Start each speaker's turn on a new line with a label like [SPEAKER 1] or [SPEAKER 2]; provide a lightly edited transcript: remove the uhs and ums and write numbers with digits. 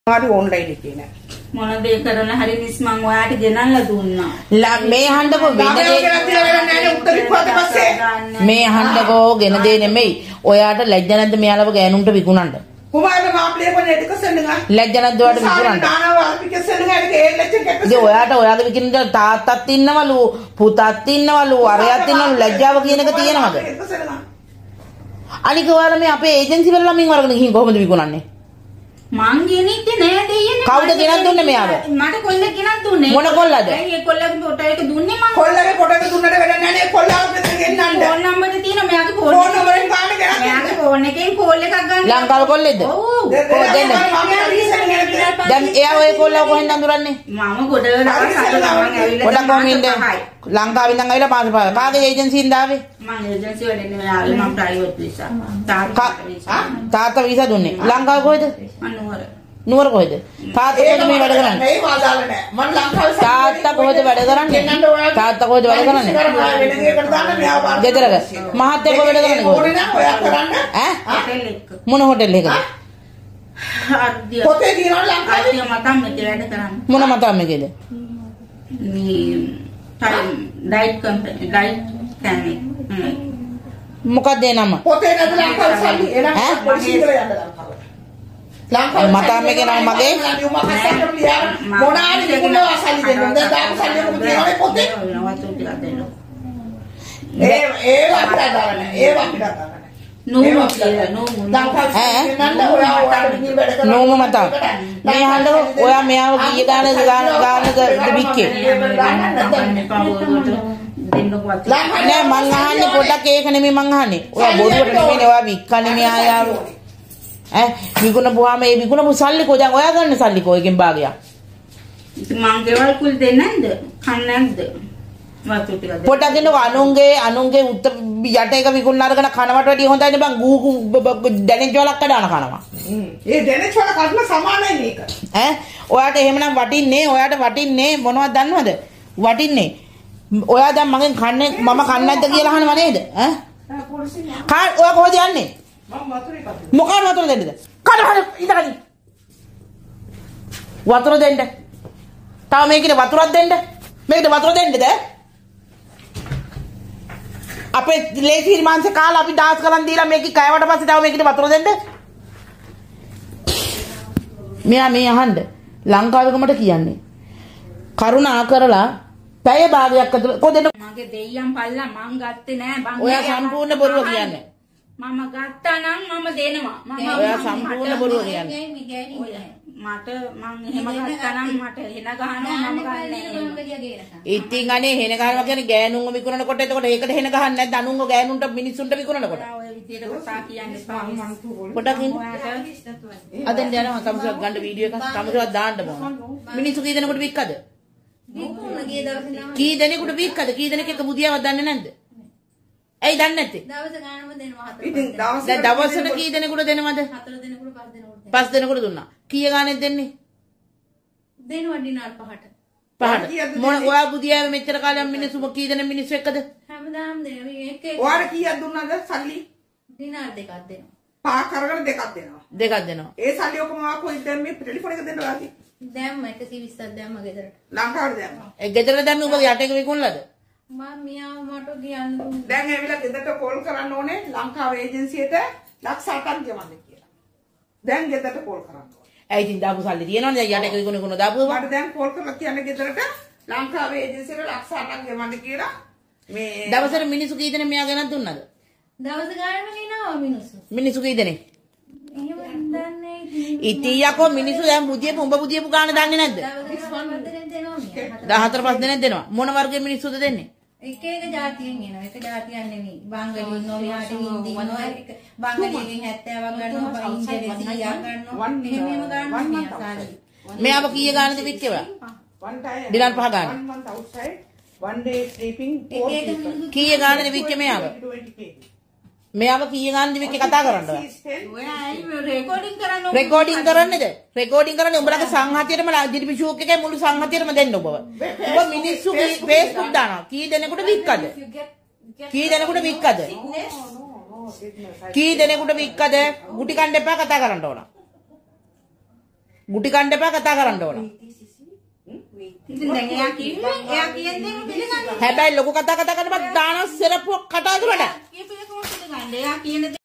[SPEAKER 1] හරි ඔන්ලයින් එකේ නෑ.
[SPEAKER 2] මොන දේ කරලා හරි මිස් මං ඔයාට ගෙනල්ලා දුන්නා.
[SPEAKER 3] මේ අහන්නකෝ වෙන දේ මේ අහන්නකෝ ගෙන දේ නෙමෙයි. ඔයාට ලැජ්ජ නැද්ද මෙයාලව ගෑනුන්ට විකුණන්න?
[SPEAKER 1] කුමාරට මාප්ලේ කොනේ ටික සෙන්නුගා.
[SPEAKER 3] ලැජ්ජ නැද්ද ඔයාට විකුණන්න? ඉතින් ඔයාට ඔයාගේ විකුණන්න තාත්තත් ඉන්නවලු පුතත් ඉන්නවලු අරයත් ඉන්නවලු ලැජ්ජාව කියන එක තියෙනවද? අනික ඔයාලා මේ අපේ ඒජන්සි වල ළමින් වරගෙන ගිහින් කොහොමද විකුණන්නේ?
[SPEAKER 2] මං ගෙනිච්චේ නෑ දෙයියනේ.
[SPEAKER 3] කවුද ගෙනත් දුන්නේ මෙයාව?
[SPEAKER 2] මට කොල්ලෙක් ගෙනත් දුන්නේ.
[SPEAKER 3] මොන කොල්ලද?
[SPEAKER 2] ඒ කොල්ලගේ ෆොටෝ එක දුන්නේ මං.
[SPEAKER 1] කොල්ලගේ ෆොටෝ එක දුන්නට වැඩක් නෑ නේ. කොල්ලාව මෙතන ගෙන්නන්න.
[SPEAKER 2] ෆෝන් නම්බර් තියෙනවා මෙයාගේ ෆෝන්
[SPEAKER 1] නම්බරෙන් ගන්න ගෙනත්.
[SPEAKER 2] මෙයාගේ ෆෝන් එකෙන් කෝල් එකක් ගන්න.
[SPEAKER 3] ලංකාවේ කොල්ලෙක්ද?
[SPEAKER 2] ඔව්.
[SPEAKER 3] දෙන්න. දැන් එයා ඔය කොල්ලව කොහෙන්ද අඳුරන්නේ?
[SPEAKER 2] මම ගොඩ දවස් හතක් ඇවිල්ලා.
[SPEAKER 3] ගොඩක් කොමින්ද? ලංකාවෙන් ඉඳන් ආවිලා පාස කාගේ ඒජන්සියෙන්ද ආවේ?
[SPEAKER 2] මම ඒජන්සි වලින් නෙමෙයි ආවේ මම ප්‍රයිවට් විසා.
[SPEAKER 3] තාත්තා වීසා දුන්නේ. ලංකාව කොහෙද?
[SPEAKER 2] මනුවර.
[SPEAKER 3] නුවර කොහෙද? තාත්තා කොහෙද මේ වැඩ කරන්නේ?
[SPEAKER 1] මේ වාදාල නෑ. මම ලංකාවේ
[SPEAKER 3] තාත්තා කොහෙද වැඩ කරන්නේ? තාත්තා කොහෙද වැඩ කරන්නේ?
[SPEAKER 1] වෙන දෙයකට දාන්න මෙයා පාර.
[SPEAKER 3] ගෙදරක. මහත්තයා කොහෙද වැඩ කරන්නේ?
[SPEAKER 1] ඕනේ නෑ ඔයා කරන්න.
[SPEAKER 2] ඈ? හොටෙල් එක.
[SPEAKER 3] මොන හොටෙල් එකද?
[SPEAKER 2] අර්ධිය.
[SPEAKER 1] පොතේ තියෙනවා ලංකාවේ.
[SPEAKER 2] අර්ධිය මතම් මෙතේ වැඩ කරන්නේ.
[SPEAKER 3] මොන මතම් එකේද?
[SPEAKER 2] මේ ඩයිට් කම්පැනි ඩයිට් කෑනේ.
[SPEAKER 3] මොකක්ද ඒ නම?
[SPEAKER 1] පොතේ නැද ලංකාවේ සල්ලි. එනනම් පොලිසිය ඉඳලා යන්න ලංකාවට. ලංකාවේ
[SPEAKER 3] මතම් එකේ නම මගේ
[SPEAKER 1] මොනාරි විකුණනවා සල්ලි දෙන්න. දැන් දාපු සල්ලි මොකද තියෙනවනේ පොතේ?
[SPEAKER 2] නවතු ටිකක් දෙන්න.
[SPEAKER 1] ඒ අපිට දාන්න. ඒ අපිට දාන්න.
[SPEAKER 2] නෝමු කියලා නෝමු.
[SPEAKER 1] ලංකාවේ නන්ද ඔයා ඔයාට විදිහට වැඩ කරනවා.
[SPEAKER 3] නෝමු මතම්. මේ හන්දව ඔයා මෙයාව කීය ගානද වික්කේ? නෑ මං අහන්නේ පොඩක් ඒක නෙමෙයි මං අහන්නේ. ඔයා බොරුවට නෙමෙයි ඔයා වික්කන්නේ මෙයාව. විකුණපුවාම ඒ විකුණපු සල්ලි කො දැන් ඔයා ගන්න සල්ලි කො එකෙන් භාගයක්.
[SPEAKER 2] මං ගෙවල් කුල් දෙන්නේ නැද්ද? කන්නේ නැද්ද? වතු ටික දෙන්න.
[SPEAKER 3] පොඩක් දෙන්නකො අනුන්ගේ යට එක විකුණන අරගෙන කනවට වැඩිය හොඳයිනේ බං ගූ දැනෙච්ච වලක් කඩන කනවා.
[SPEAKER 1] ඒ දැනෙච්ච වල කඩන සමානයි මේක.
[SPEAKER 3] ඔයාට එහෙමනම් වටින්නේ මොනවද දන්නවද? වටින්නේ ඔයා දැන් මගෙන් කන්නේ මම කන්නේ නැද්ද කියලා අහනවා නේද? ඔයා කොහෙද යන්නේ?
[SPEAKER 1] මම වතුර එකක්.
[SPEAKER 3] මොකක්ද වතුර දෙන්නද? කඩ ඉඳගනි. වතුර දෙන්න. තාම මේකේ වතුරක් දෙන්න. මේකට වතුර දෙන්නද? අපේ ලේසිල් මාංශ කාලා අපි ඩාන්ස් කරන් දීලා මේකේ කයවට පස්සේ තව මේකට වතුර දෙන්න. මෙයා මේ අහන්න ලංකාවේ කොමට කියන්නේ. කරුණා කරලා පැය භාගයක් ඇතුළත කොහෙද
[SPEAKER 2] මගේ දෙයියන් පල්ලා මං ගත්තේ නෑ බං.
[SPEAKER 3] ඔයා සම්පූර්ණ බොරුව කියන්නේ.
[SPEAKER 2] මම ගත්තා නම් මම දෙනවා.
[SPEAKER 3] ඔයා සම්පූර්ණ බොරුව කියන්නේ.
[SPEAKER 2] මට මං එහෙම ගත්තා නම් මට එන ගහනවා මම ගන්නෑ.
[SPEAKER 3] ඉතින් අනේ හෙන ගහනවා කියන්නේ ගෑනුන්ව විකුණනකොට එතකොට ඒකට හෙන ගහන්නේ නැද්ද අනුන්ව ගෑනුන්ට මිනිස්සුන්ට විකුණනකොට?
[SPEAKER 2] ඔය විදියට කතා කියන්නේ ස්වාමීන්
[SPEAKER 3] පොඩක් ඉන්න. අදෙන් යනවා කම්සක් ගන්න වීඩියෝ එකක් කම්සක් දාන්න ඕන. මිනිස්සු කී දෙනෙකුට වික්කද? කී දෙනෙකුට වික්කද? කී දෙනෙක් එක බුදියාවක් දන්නේ නැද්ද? ඇයි දන්නේ නැත්තේ?
[SPEAKER 2] දවස ගානම දෙනවා හතර.
[SPEAKER 1] ඉතින්
[SPEAKER 3] දවසට කී දෙනෙකුට දෙනවද?
[SPEAKER 2] 4 දෙනෙකුට 5 දෙනෙකුට.
[SPEAKER 3] 5 දෙනෙකුට දුන්නා. කීය ගානෙත් දෙන්නේ?
[SPEAKER 2] දෙනවා ඩිනාර් 5ට.
[SPEAKER 3] 5ට. මොන ඔයා බුදියාවේ මෙච්චර කාලයක් මිනිස්සු කී දෙනෙක් මිනිස්සු එක්කද?
[SPEAKER 2] හැමදාම දෙනවා. එක
[SPEAKER 1] ඔයාලා කීයක් දුන්නද සල්ලි?
[SPEAKER 2] ඩිනාර් දෙකක් දෙනවා.
[SPEAKER 1] පහ කරගෙන දෙකක් දෙනවා.
[SPEAKER 3] දෙකක් දෙනවා.
[SPEAKER 1] ඒ සල්ලි ඔක්කොම ඔයා කොහෙද දැන් මේ ටෙලිෆෝන් එක දෙන්න ඔයාගේ?
[SPEAKER 2] දැම්ම 120ක් දැම්ම ගෙදරට.
[SPEAKER 1] ලංකාවට දැම්මා.
[SPEAKER 3] ඒ ගෙදර දැම්මේ ඔබ යට එක විකුණලාද?
[SPEAKER 2] මම මියාව මට කියන්න දුන්නා.
[SPEAKER 1] දැන් ඇවිල්ලා ගෙදරට කෝල් කරන්න ඕනේ ලංකාවේ ඒජන්සියට ලක්ෂ 8ක් ගෙවන්න කියලා. දැන් ගෙදරට කෝල් කරන්න ඕනේ.
[SPEAKER 3] ඇයි ඉතින් දාපු සල්ලි තියෙනවද? යට එක විකුණන දාපුවා.
[SPEAKER 1] මට දැන් කෝල් කරලා කියන්න ගෙදරට ලංකාවේ ඒජන්සියට ලක්ෂ 8ක් ගෙවන්න කියලා. මේ
[SPEAKER 3] දවසට මිනිස්සු කී දෙනෙක් මෙයා ගෙනත් දුන්නද?
[SPEAKER 2] දවස් ගානම ගෙනාවා මිනිස්සු.
[SPEAKER 3] මිනිස්සු කී දෙනෙක්?
[SPEAKER 2] එහෙම දන්නේ
[SPEAKER 3] ඉතින් යකෝ මිනිස්සු දැන් බුදියපු ගාන දන්නේ නැද්ද?
[SPEAKER 2] දවස් 5 දෙනෙක් දෙනවා මියා.
[SPEAKER 3] 14 5 දෙනෙක් දෙනවා. මොන වර්ගයේ මිනිස්සුද දෙන්නේ?
[SPEAKER 2] එක එක જાතියෙන් එනවා. එක જાතියක් නෙමෙයි. බංගලි ඉන්නවා, මෙහාට හින්දි ඉන්නවා. බංගලියෙන් 70ක් ගන්නවා, ඉන්දියාවේ 100ක් ගන්නවා. එහෙම ගන්නවා මෙයා සාලි.
[SPEAKER 3] මෙයාව කීය ගානද වික්කේ ඔයා?
[SPEAKER 1] one time
[SPEAKER 3] දිනල් 5 ගාන.
[SPEAKER 1] 1 month outside, 1 day sleeping, 4 people.
[SPEAKER 3] කීය ගානද වික්කේ මෙයාව?
[SPEAKER 1] 20k.
[SPEAKER 3] මෙයාව කීය ගානද වික්කේ කතා කරන්න ඔයා?
[SPEAKER 2] ඔයා ඇයි රෙකෝඩින් කරන්නේ?
[SPEAKER 3] රෙකෝඩින් කරන්නේද? රෙකෝඩින් කරන්නේ උඹලගේ සංහතියටම දිලිපි ෂූක් එකේ මුළු සංහතියටම දෙන්න ඔබව. ඔබ මිනිස්සු Facebook දානවා. කී දෙනෙකුට වික්කද? කී දෙනෙකුට වික්කද? කී දෙනෙකුට වික්කද? ගුටි කන්න එපා කතා කරන්න ඕන. ගුටි කන්න එපා කතා කරන්න ඕන.
[SPEAKER 2] ඉතින් දැන් එයා කිව්වේ එයා කියන දේ පිළිගන්න.
[SPEAKER 3] හැබැයි ලොකු කතා කරනකොට දාන සෙරප්පුවක් කතා කරලා.
[SPEAKER 2] කියපු එක කොහොමද පිළිගන්නේ? එයා කියන